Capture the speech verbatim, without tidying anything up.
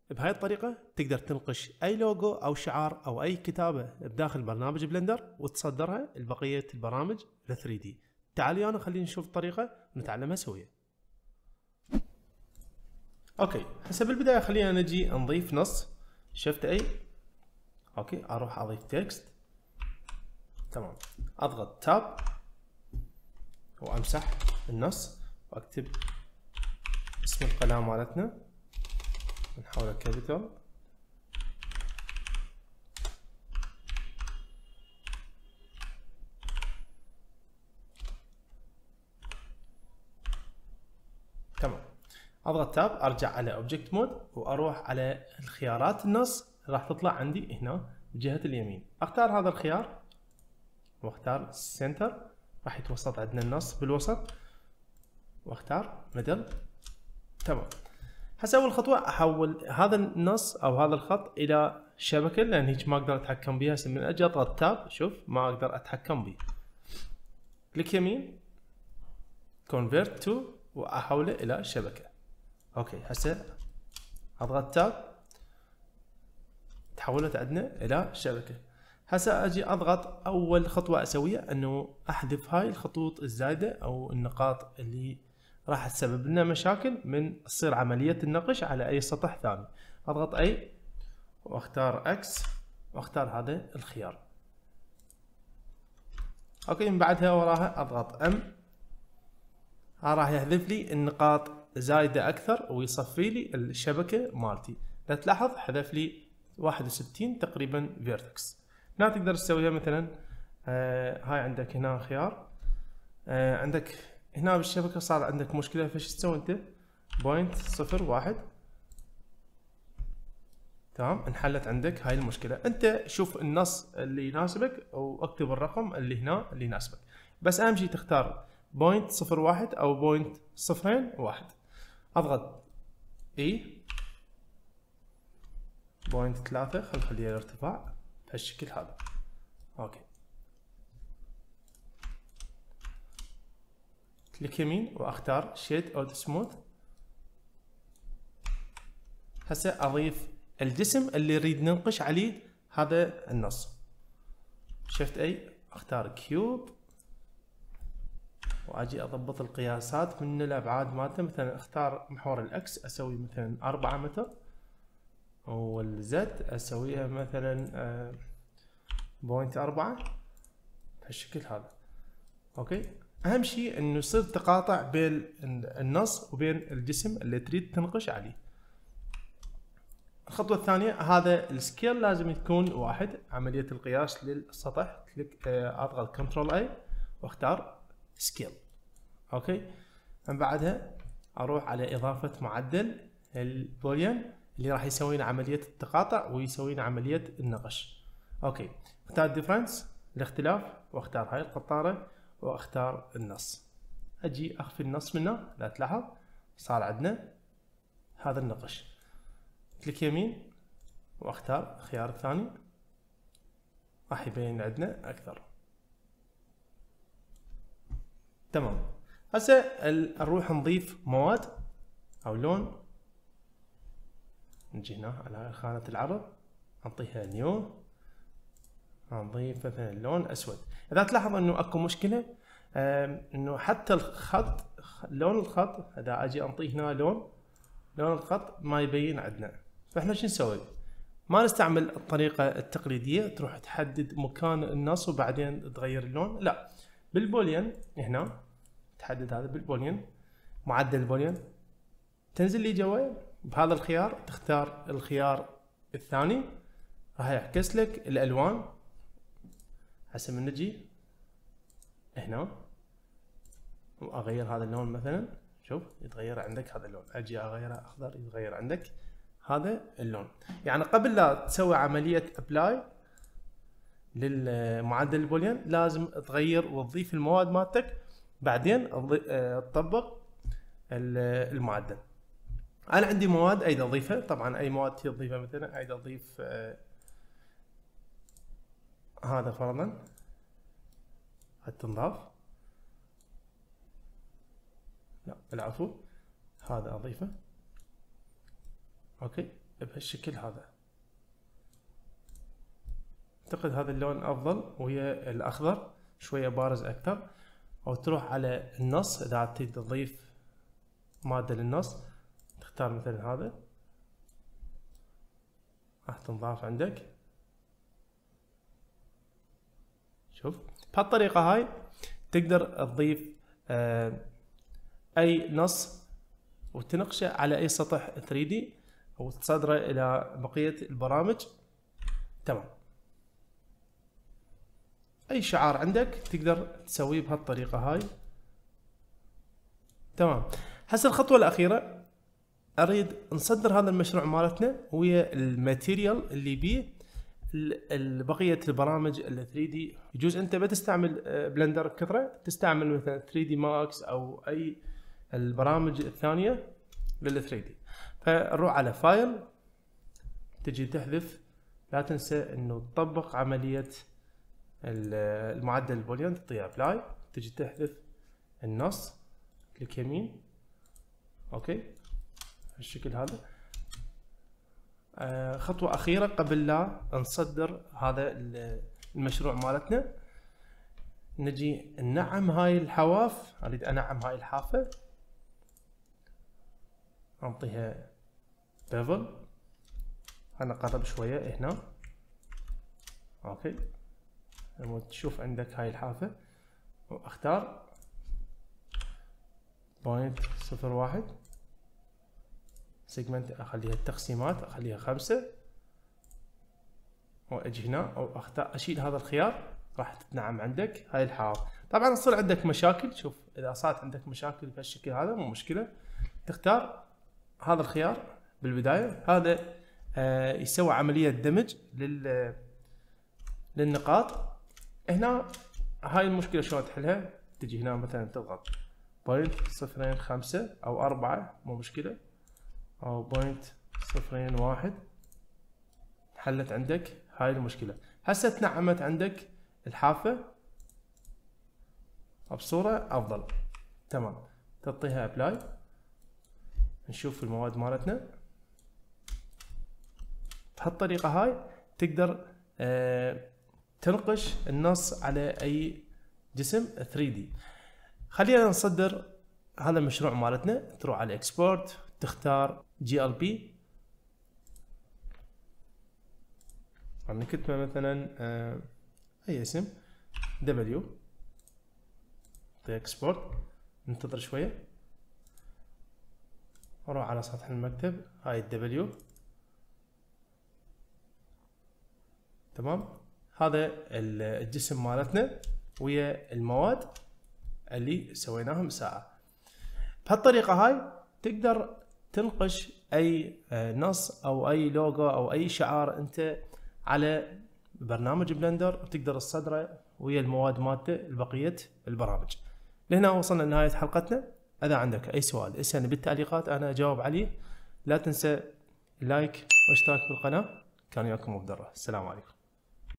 بهاي الطريقة تقدر تنقش أي لوجو أو شعار أو أي كتابة بداخل برنامج بلندر وتصدرها لبقية البرامج ال ثري دي. تعالوا أنا خلينا نشوف الطريقة ونتعلمها سويا. أوكي، هسه بالبداية خلينا نجي نضيف نص. شفت أي؟ أوكي، أروح أضيف تكست. تمام، أضغط تاب وأمسح النص وأكتب اسم القناة مالتنا، نحوله كابيتال. تمام، اضغط تاب، ارجع على اوبجكت مود واروح على الخيارات النص راح تطلع عندي هنا بجهة اليمين. اختار هذا الخيار واختار سنتر، راح يتوسط عندنا النص بالوسط، واختار ميدل. تمام، هسه اول خطوة احول هذا النص او هذا الخط الى شبكة، لان هيك ما اقدر اتحكم بها. هسه من اجي اضغط تاب شوف ما اقدر اتحكم به. كليك يمين convert to واحوله الى شبكة. اوكي، هسه اضغط تاب تحولت عندنا الى شبكة. هسه اجي اضغط اول خطوة اسويها انه احذف هاي الخطوط الزايدة او النقاط اللي راح تسبب لنا مشاكل من تصير عملية النقش على اي سطح ثاني. اضغط اي واختار اكس واختار هذا الخيار. اوكي، من بعدها وراها اضغط ام، ها راح يحذف لي النقاط زايدة اكثر ويصفي لي الشبكة مالتي. لا تلاحظ حذف لي واحد وستين تقريبا فيرتكس. هنا تقدر تسويها مثلا آه هاي عندك هنا خيار آه عندك هنا بالشبكة صار عندك مشكلة، فايش تسوي انت؟ بوينت صفر واحد. تمام، انحلت عندك هاي المشكلة. انت شوف النص اللي يناسبك واكتب الرقم اللي هنا اللي يناسبك، بس اهم شي تختار بوينت صفر واحد او بوينت صفرين واحد. اضغط اي بوينت ثلاثة، خل نخليها الارتفاع بهالشكل هذا. اوكي، كليك يمين واختار شيد او سموث. هسه اضيف الجسم اللي نريد ننقش عليه هذا النص. شفت اي؟ اختار كيوب واجي اضبط القياسات من الابعاد مالته. مثلا اختار محور الاكس اسوي مثلا أربعة متر، والزد اسويها مثلا بوينت أربعة بهالشكل هذا. اوكي، اهم شيء انه يصير تقاطع بين النص وبين الجسم اللي تريد تنقش عليه. الخطوة الثانية هذا السكيل لازم يكون واحد، عملية القياس للسطح. كليك اضغط كنترول اي واختار سكيل. اوكي، من بعدها اروح على اضافة معدل البوليان اللي راح يسوي لنا عملية التقاطع ويسوي لنا عملية النقش. اوكي، اختار ديفرنس الاختلاف واختار هاي القطارة واختار النص. اجي اخفي النص منه، لا تلاحظ صار عندنا هذا النقش. كليك يمين واختار الخيار الثاني راح يبين عندنا اكثر. تمام، هسه نروح نضيف مواد او لون. نجي هنا على خانة العرض نعطيها نيو، نضيف مثلا لون اسود. اذا تلاحظ انه اكو مشكلة انه حتى الخط لون الخط اذا اجي انطيه هنا لون لون الخط ما يبين عندنا. فاحنا شو نسوي؟ ما نستعمل الطريقة التقليدية تروح تحدد مكان النص وبعدين تغير اللون، لا، بالبوليان هنا تحدد هذا بالبوليان، معدل البوليان، تنزل لي جوا بهذا الخيار تختار الخيار الثاني راح يعكس لك الالوان. هسه من نجي هنا واغير هذا اللون مثلا، شوف يتغير عندك هذا اللون، اجي اغيره اخضر يتغير عندك هذا اللون. يعني قبل لا تسوي عملية ابلاي للمعدل البوليان لازم تغير وتضيف المواد مالتك، بعدين تطبق المعدل. انا عندي مواد اريد اضيفها، طبعا اي مواد تضيفها مثلا اريد اضيف هذا فرضا حتى تنضاف، لا بالعفو هذا اضيفه. اوكي، بهالشكل هذا. اعتقد هذا اللون افضل ويا الاخضر شويه بارز اكثر. او تروح على النص اذا تريد تضيف ماده للنص، تختار مثلا هذا راح تنضاف عندك. شوف بهالطريقه هاي تقدر تضيف آه اي نص وتنقشه على اي سطح ثري دي وتصدره الى بقيه البرامج. تمام. اي شعار عندك تقدر تسويه بهالطريقه هاي. تمام. هسه الخطوه الاخيره اريد نصدر هذا المشروع مالتنا ويا الماتيريال اللي بيه بقيه البرامج ال ثري دي. يجوز انت بتستعمل بلندر كثره، تستعمل مثلا ثري دي ماكس او اي البرامج الثانيه لل ثري دي. فنروح على فايل، تجي تحذف، لا تنسى انه تطبق عمليه المعدل البوليان، تعطيها ابلاي، تجي تحذف النص، كليك يمين، اوكي بالشكل هذا. آه خطوة أخيرة قبل لا نصدر هذا المشروع مالتنا، نجي ننعم هاي الحواف. أريد أنعم هاي الحافة، أعطيها بيفل، أنا قرب شوية هنا، أوكي. لما تشوف عندك هاي الحافة وأختار بوينت صفر واحد سيجمنت، اخليها التقسيمات اخليها خمسة، واجي هنا او اختار اشيل هذا الخيار، راح تتنعم عندك هاي الحواف. طبعا تصير عندك مشاكل، شوف اذا صارت عندك مشاكل بهالشكل هذا مو مشكلة، تختار هذا الخيار بالبداية، هذا آه يسوي عملية دمج لل للنقاط. هنا هاي المشكلة شلون تحلها؟ تجي هنا مثلا تضغط بوينت صفرين خمسة او اربعة، مو مشكلة، او بوينت صفرين واحد، حلت عندك هاي المشكلة. هسه تنعمت عندك الحافة بصورة افضل. تمام. تعطيها ابلاي، نشوف المواد مالتنا بهالطريقة هاي. تقدر آه تنقش النص على اي جسم ثري دي. خلينا نصدر هذا المشروع مالتنا. تروح على اكسبورت، تختار جي ال بي، عم كتبه مثلا آه اي اسم دبليو، اكسبورت، ننتظر شويه، اروح على سطح المكتب، هاي الدبليو. تمام. هذا الجسم مالتنا ويا المواد اللي سويناهم ساعه. بهالطريقه هاي تقدر تنقش اي نص او اي لوجو او اي شعار انت على برنامج بلندر، وتقدر تصدره ويا المواد مالته لبقيه البرامج. لهنا وصلنا لنهايه حلقتنا. اذا عندك اي سؤال اسالني بالتعليقات، انا اجاوب عليه. لا تنسى اللايك واشتراك بالقناه. كان وياكم ابو بدره، السلام عليكم.